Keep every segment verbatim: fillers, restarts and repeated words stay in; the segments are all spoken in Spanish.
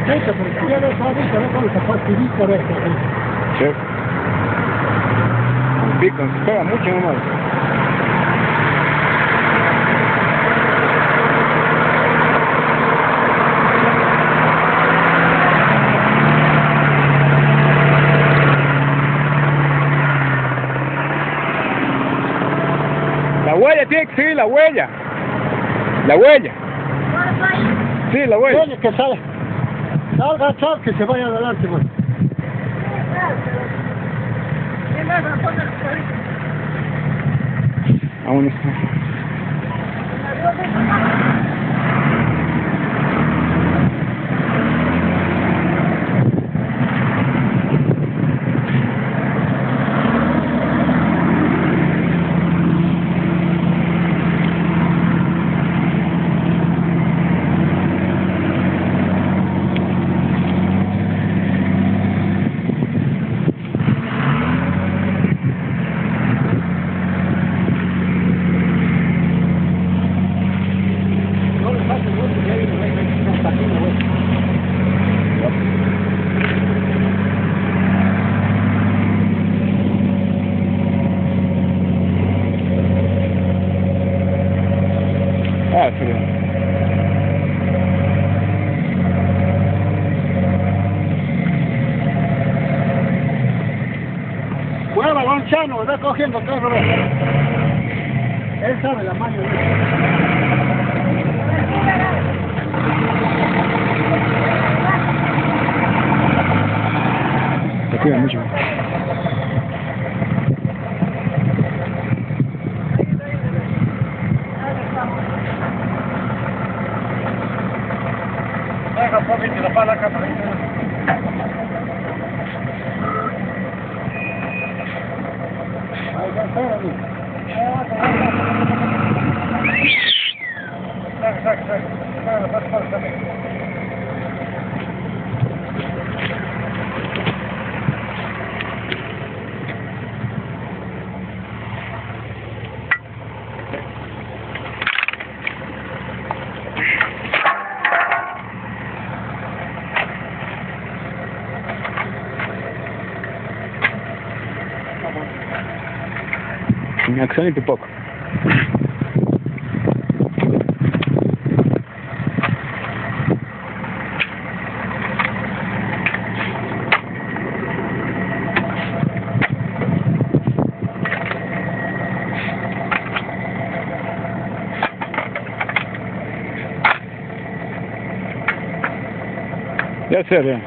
Eso, pero si ya lo sabes, ya lo sabes, se facilita esto. Sí. El pico, se pega mucho nomás. La huella tiene que seguir la huella. La huella. Sí, la huella. Tiene que salga. Salga, salga, que se vaya adelante, pues. Vámonos. Ah, sí. Mueva, Gonzalo, va cogiendo carro. Él sabe la mano. Se cuida mucho. Venga, un poquito la pala acá. Ahí está, espérame. Saca, saca, saca. Espérame, pasa, pasa, saca. Ni acción ni pipoco. Ya sé, ya.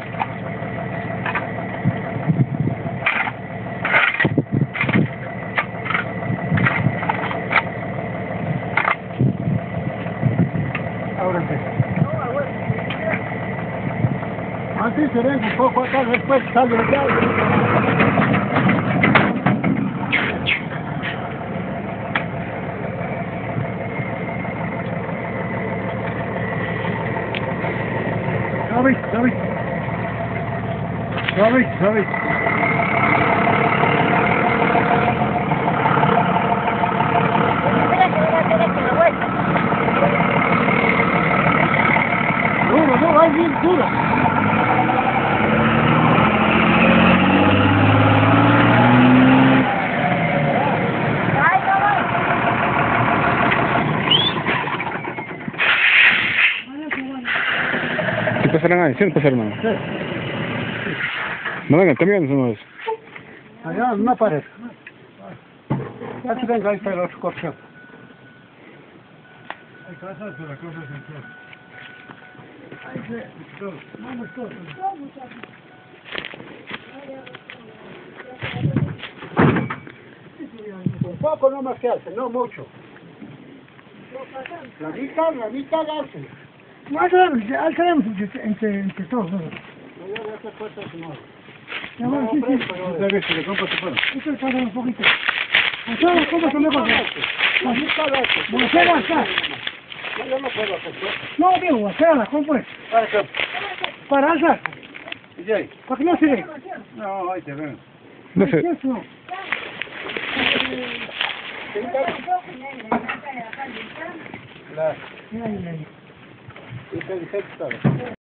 Así se ve un poco acá, después sale el diablo. David, David. David, David. Duro, duro, ahí bien duro. ¿Qué pasarán ahí? ¿Sí no pasarán ahí? Sí. No vengan, cambiamos una vez. Allá no aparece. Ya se venga, ahí está el otro corcho. Hay casas, pero la cosa es en todo. Ahí se... Vamos todos. Un poco no más que hace, no mucho. La mitad, la mitad hace. No alcanzamos, alcanzamos entre, entre, entre todos. ¿no? No, ya ya se cuesta su madre. Ya, bueno, sí, sí. Ya ves, si le compras tu pan. Esto está un poquito. Gonzalo, ¿cómo se me pasa? La mitad hace. Bueno, ¿qué va a hacer? No, yo no puedo hacer eso. No, digo, hacerla, ¿cómo pues? Para acá. Para hacer. ¿Y ahí? ¿Para que no se ve? No, ahí te ven. No sé. Eso no. Claro. Mira ahí, mira ahí. Y te dije que estaba.